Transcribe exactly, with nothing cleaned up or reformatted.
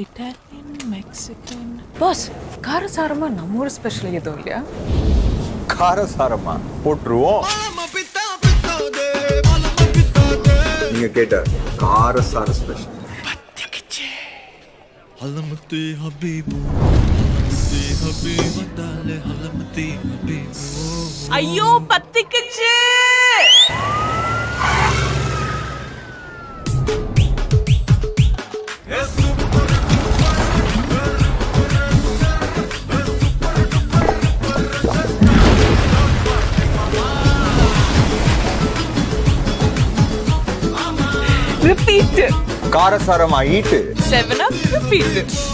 Italian, Mexican. Boss, காரசாரமா நம்ம ஊர் special எதுவும் இல்லையா? காரசாரமா போட்டுருவோம். நீங்க கேட்ட காரசார ஸ்பெஷல். பத்திக்கிச்சே. ஹலமத்தி ஹபீபு. ஹலமத்தி ஹபீபு டாலே ஹலமத்தி ஹபீபு. ஐயோ பத்திக்கிச்சே. Repeat. காரசாரமா ஈட்டு. Seven up, repeat.